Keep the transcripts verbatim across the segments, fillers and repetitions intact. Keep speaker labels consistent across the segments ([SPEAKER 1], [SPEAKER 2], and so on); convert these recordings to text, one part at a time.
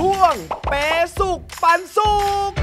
[SPEAKER 1] ช่วงเปสุกปันสุก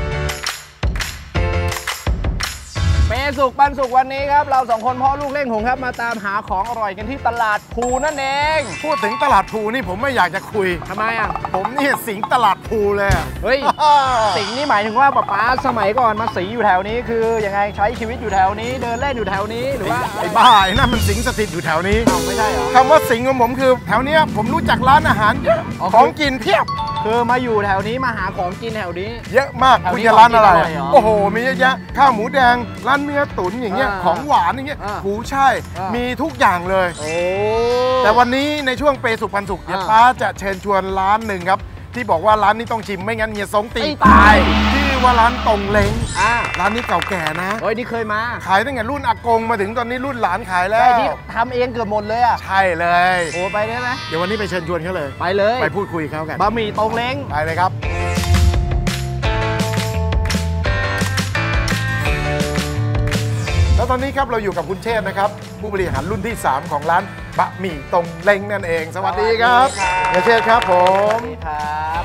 [SPEAKER 1] เปสุกปันสุกวันนี้ครับเราสองคนพ่อลูกเล่งหงครับมาตามหาของอร่อยกันที่ตลาดภูนั่นเอง
[SPEAKER 2] พูดถึงตลาดภูนี่ผมไม่อยากจะคุย
[SPEAKER 1] ทำไมอ่ะ
[SPEAKER 2] ผมนี่สิงตลาดภูเลย
[SPEAKER 1] เฮ้ย สิงนี่หมายถึงว่าป๊าป๊าสมัยก่อนมาสีอยู่แถวนี้คือยังไงใช้ชีวิตอยู่แถวนี้เดินเล่นอยู่แถวนี้หรือว่า
[SPEAKER 2] ไอ้บ้าไอ้นั่นมันสิงสถิตอยู่แถวนี้
[SPEAKER 1] ไม่ใช่เหรอ
[SPEAKER 2] คำว่าสิงของผมคือแถวนี้ผมรู้จักร้านอาหารเยอะของกินเพียบ
[SPEAKER 1] คือมาอยู่แถวนี้มาหาของกินแถวนี้
[SPEAKER 2] เยอะมากคุณจะร้านอะไรโอ้โหมีเยอะแยะข้าวหมูแดงร้านเนื้อตุ๋นอย่างเงี้ยของหวานอย่างเงี้ยหูช่ายมีทุกอย่างเลยแต่วันนี้ในช่วงเปสุกปันสุกเดี๋ยวป้าจะเชิญชวนร้านหนึ่งครับที่บอกว่าร้านนี้ต้องชิมไม่งั้นเฮียสงตีตายชื่อว่าร้านตงเล้งร้านนี้เก่าแก่นะ
[SPEAKER 1] เฮ้ยนี่เคยมา
[SPEAKER 2] ขายตั้งแต่รุ่นอากงมาถึงตอนนี้รุ่นหลานขายแล้ว
[SPEAKER 1] ที่ทำเองเกือบหมดเลยอ่ะ
[SPEAKER 2] ใช่เลย
[SPEAKER 1] โอ้ไปได้ไหม
[SPEAKER 2] เดี๋ยววันนี้ไปเชิญชวนเขาเลย
[SPEAKER 1] ไปเลย
[SPEAKER 2] ไปพูดคุยเขากัน
[SPEAKER 1] บะหมี่ตงเล้ง
[SPEAKER 2] ไปเลยครับแล้วตอนนี้ครับเราอยู่กับคุณเชษฐ์นะครับผู้บริหารรุ่นที่สามของร้านบะหมี่ตงเล้งนั่นเองสวัสดีครับเฮียเชษฐ์ครับผม
[SPEAKER 1] สวัสดีครับ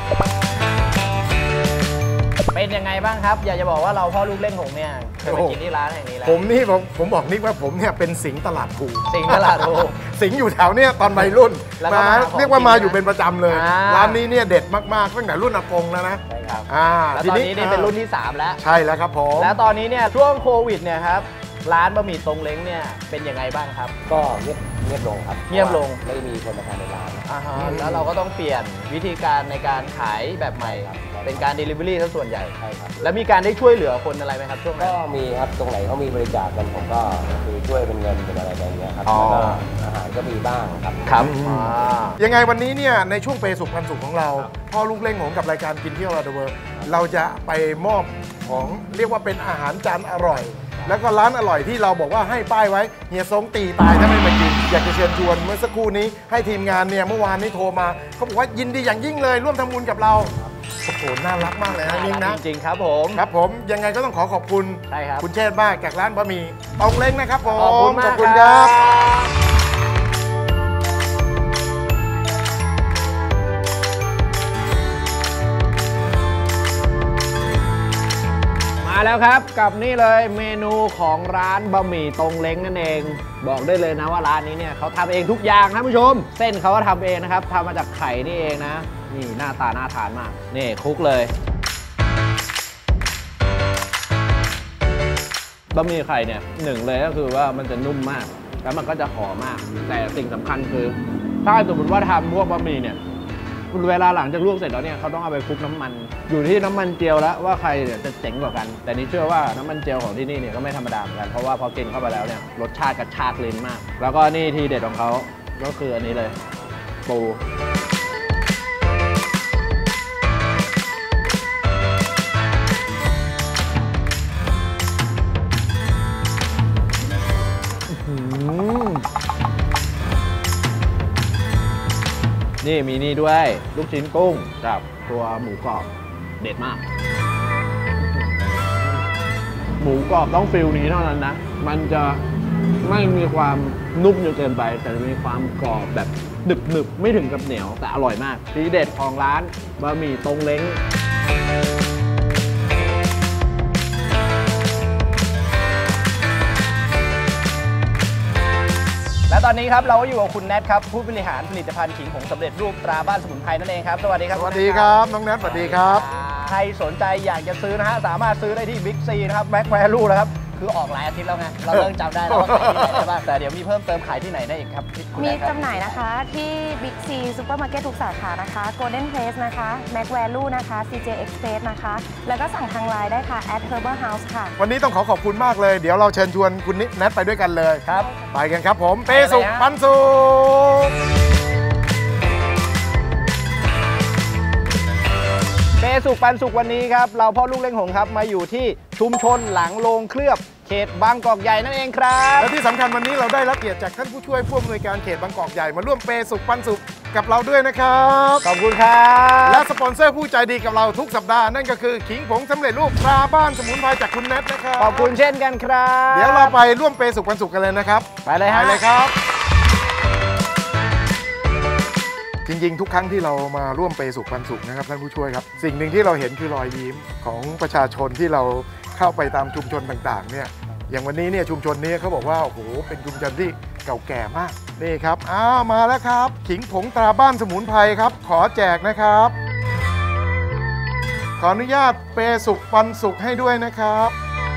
[SPEAKER 1] เป็นยังไงบ้างครับอยากจะบอกว่าเราพ่อลูกเล่งหงเนี่ยเคยไปกินที่ร้านแห่งนี้แล้ว
[SPEAKER 2] ผมนี่ผมผมบอกนิกว่าผมเนี่ยเป็นสิงตลาดภู
[SPEAKER 1] สิงตลาดภู
[SPEAKER 2] สิงอยู่แถวเนี้ยตอนวัยรุ่นมาเรียกว่ามาอยู่เป็นประจำเลยร้านนี้เนี่ยเด็ดมากๆตั้งแต่รุ่นอากงแล้วนะ
[SPEAKER 1] ใช่ครับ
[SPEAKER 2] แล้ว
[SPEAKER 1] ตอนนี้นี่เป็นรุ่นที่สามแล้ว
[SPEAKER 2] ใช่แล้วครับผม
[SPEAKER 1] แล้วตอนนี้เนี่ยช่วงโควิดเนี่ยครับร้านบะหมี่ตงเล้งเนี่ยเป็นยังไงบ้างครับ
[SPEAKER 3] ก็เงียบเงียบลงครับ
[SPEAKER 1] เงียบลง
[SPEAKER 3] ไม่มีคนมาทานในร้าน
[SPEAKER 1] อ่าฮะแล้วเราก็ต้องเปลี่ยนวิธีการในการขายแบบใหม่เป็นการ Delivery ซะส่วนใหญ่
[SPEAKER 3] ใช่ครับ
[SPEAKER 1] แล้วมีการได้ช่วยเหลือคนอะไรไหมครับช่วงนั้น
[SPEAKER 3] ก็มีครับตรงไหนเขามีบริจาคกันผมก็คือช่วยเป็นเงินเป็นอะไรแบบนี้ครับแล้วก็อาหารก็มีบ้างครับ
[SPEAKER 1] ครับ
[SPEAKER 2] ยังไงวันนี้เนี่ยในช่วงเปสุกปันสุกของเราพ่อลูกเล่งหงกับรายการกินเที่ยวราเดเวิร์เราจะไปมอบของเรียกว่าเป็นอาหารจานอร่อยแล้วก็ร้านอร่อยที่เราบอกว่าให้ป้ายไว้เฮียสงตีตายถ้าไม่มากินอยากจะเชิญชวนเมื่อสักครู่นี้ให้ทีมงานเนี่ยเมื่อวานนี้โทรมาเขาบอกว่ายินดีอย่างยิ่งเลยร่วมทำบุญกับเราโอ้โหน่ารักมากเลยนะนิ่งนะ
[SPEAKER 1] จริงครับผม
[SPEAKER 2] ครับผมยังไงก็ต้องขอขอบคุณ
[SPEAKER 1] ใช่ครับ
[SPEAKER 2] คุณเชษฐ์มากจากร้านบะหมี่ตงเล้งนะครับผม
[SPEAKER 1] ขอบคุณมาก
[SPEAKER 2] ขอบคุณครับ
[SPEAKER 1] มาแล้วครับกับนี่เลยเมนูของร้านบะหมี่ตงเล้งนั่นเองบอกได้เลยนะว่าร้านนี้เนี่ยเขาทำเองทุกอย่างท่านผู้ชมเส้นเขาก็ทำเองนะครับทำมาจากไข่นี่เองนะนี่หน้าตาน่าทานมากนี่คลุกเลยบะหมี่ไข่เนี่ยหนึ่งเลยก็คือว่ามันจะนุ่มมากแล้วมันก็จะหอมมากแต่สิ่งสำคัญคือถ้าสมมติว่าทำพวกบะหมี่เนี่ยเวลาหลังจากลวกเสร็จแล้วเนี่ยเขาต้องเอาไปคลุกน้ำมันอยู่ที่น้ำมันเจียวแล้วว่าใครเนี่ยจะเจ๋งกว่ากันแต่นี่เชื่อว่าน้ำมันเจียวของที่นี่เนี่ยก็ไม่ธรรมดาเหมือนกันเพราะว่าพอกินเข้าไปแล้วเนี่ยรสชาติกระชากลิ้นมากแล้วก็นี่ทีเด็ดของเขาก็คืออันนี้เลยปูนี่มีนี่ด้วยลูกชิ้นกุ้งกับตัวหมูกรอบเด็ดมากหมูกรอบต้องฟิลนี้เท่านั้นนะมันจะไม่มีความนุ่มจนเกินไปแต่มีความกรอบแบบหนึบหนึบไม่ถึงกับเหนียวแต่อร่อยมากทีเด็ดของร้านบะหมี่ตงเล้งและตอนนี้ครับเราก็อยู่กับคุณแนทครับผู้บริหารผลิตภัณฑ์ขิงผงสำเร็จรูปตราบ้านสมุนไพรนั่นเองครับสวัสดีครับ
[SPEAKER 2] สวัสดีครับน้องแนทสวัสดีครับ
[SPEAKER 1] ใครสนใจอยากจะซื้อนะฮะสามารถซื้อได้ที่บิ๊กซีนะครับแม็กแวลูนะครับคือออกหลายอาทิตย์แล้วไงเราเริ่มจำได้แล้วว่าขายที่ไหนได้บ้างแต่เดี๋ยวมีเพิ่มเติมขายที่ไหนได้อีกครับ
[SPEAKER 4] มีจำหน่ายนะคะที่บิ๊กซีซูเปอร์มาร์เก็ตทุกสาขานะคะโกลเด้นเพลสนะคะแม็กแวลูนะคะซีเจเอ็กซ์เพรสนะคะแล้วก็สั่งทางไลน์ได้ค่ะแอดเฮอร์เบอร์เฮาส์ค่ะ
[SPEAKER 2] วันนี้ต้องขอขอบคุณมากเลยเดี๋ยวเราเชิญชวนคุณแนทไปด้วยกันเลย
[SPEAKER 1] ครับ
[SPEAKER 2] ไปกันครับผมเปสุกปันสุก
[SPEAKER 1] เปสุกปันสุกวันนี้ครับเราพ่อลูกเล้งหงครับมาอยู่ที่ชุมชนหลังโรงเคลือบเขตบางกอกใหญ่นั่นเองครับ
[SPEAKER 2] และที่สำคัญวันนี้เราได้รับเกียรติจากท่านผู้ช่วยผู้อำนวยการเขตบางกอกใหญ่มาร่วมเปสุกปันสุกกับเราด้วยนะครับ
[SPEAKER 1] ขอบคุณครับ
[SPEAKER 2] และสปอนเซอร์ผู้ใจดีกับเราทุกสัปดาห์นั่นก็คือขิงผงสำเร็จรูปตราบ้านสมุนไพรจากคุณแนทนะครับ
[SPEAKER 1] ขอบคุณเช่นกันครับ
[SPEAKER 2] เดี๋ยวเราไปร่วมเปสุกปันสุกกันเลยนะครับ
[SPEAKER 1] ไปเลยฮะ
[SPEAKER 2] ไปเลยครับจริงๆ ทุกครั้งที่เรามาร่วมเปสุขปันสุขนะครับท่านผู้ช่วยครับสิ่งหนึ่งที่เราเห็นคือรอยยิ้มของประชาชนที่เราเข้าไปตามชุมชนต่างๆเนี่ยอย่างวันนี้เนี่ยชุมชนนี้เขาบอกว่าโอ้โหเป็นชุมชนที่เก่าแก่มากนี่ครับอ้าวมาแล้วครับขิงผงตราบ้านสมุนไพรครับขอแจกนะครับขออนุญาตเปสุขปันสุขให้ด้วยนะครับ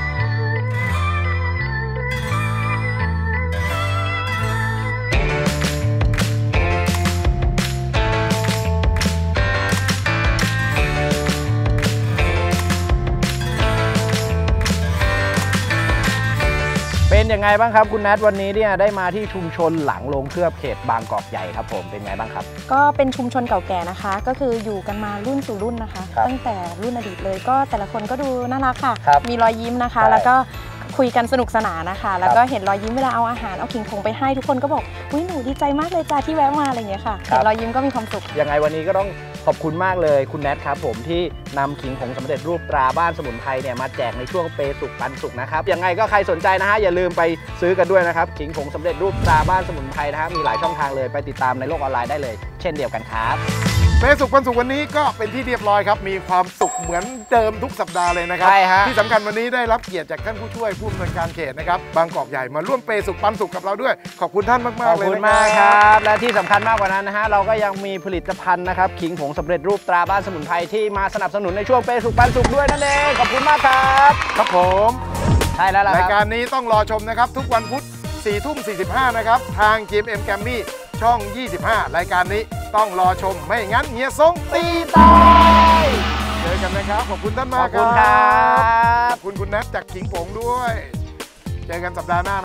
[SPEAKER 1] เป็นยังไงบ้างครับคุณแนทวันนี้เนี่ยได้มาที่ชุมชนหลังโรงเคลือบเขตบางกอกใหญ่ครับผมเป็นไงบ้างครับ
[SPEAKER 4] ก็เป็นชุมชนเก่าแก่นะคะก็คืออยู่กันมารุ่นสู่รุ่นนะคะตั้งแต่รุ่นอดีตเลยก็แต่ละคนก็ดูน่ารักค่ะมีรอยยิ้มนะคะแล้วก็คุยกันสนุกสนานนะคะแล้วก็เห็นรอยยิ้มเวลาเอาอาหารเอาขิงผงไปให้ทุกคนก็บอกอุ้ยหนูดีใจมากเลยจ้าที่แวะมาอะไรอย่างเงี้ยค่ะเห็นรอยยิ้มก็มีความสุข
[SPEAKER 1] ยังไงวันนี้ก็ต้องขอบคุณมากเลยคุณแนทครับผมที่นำขิงผงสำเร็จรูปตราบ้านสมุนไพรเนี่ยมาแจกในช่วงเปสุขปันสุขนะครับยังไงก็ใครสนใจนะฮะอย่าลืมไปซื้อกันด้วยนะครับขิงผงสำเร็จรูปตราบ้านสมุนไพรนะฮะมีหลายช่องทางเลยไปติดตามในโลกออนไลน์ได้เลยเช่นเดียวกันครับ
[SPEAKER 2] เปสุขปันสุขวันนี้ก็เป็นที่เรียบร้อยครับมีความสุขเหมือนเดิมทุกสัปดาห์เลยนะครับ
[SPEAKER 1] ใช่ฮะ
[SPEAKER 2] ที่สำคัญวันนี้ได้รับเกียรติจากท่านผู้ช่วยผู้อำนวยการเขตนะครับบางกอกใหญ่มาร่วมเปสุขปันสุขกับเราด้วยขอบคุณท่านมากๆเลย
[SPEAKER 1] ขอบคุณมากครับและที่สำคัญมากกว่านั้นนะฮะเราก็ยังมีผลิตภัณฑ์นะครับขิงผงสำเร็จรูปตราบ้านสมุนไพรที่มาสนับสนุนในช่วงเปสุขปันสุขด้วยนั่นเองขอบคุณมากครับ
[SPEAKER 2] ครับผม
[SPEAKER 1] ใช่แล้วล่ะร
[SPEAKER 2] ายการนี้ต้องรอชมนะครับทุกวันพุธสี่ทุ่มสี่สิบห้านะครับทาง จี เอ็ม เอ็ม Grammy ช่องยี่สิบห้ารายการนี้ต้องรอชมไม่งั้นเฮียซงตีตายเจอกันนะครับขอบคุณท่านมาก
[SPEAKER 1] ขอบคุณครับ
[SPEAKER 2] ขอบคุณคุณแนทจากขิงผงด้วยเจอกันสัปดาห์หน้า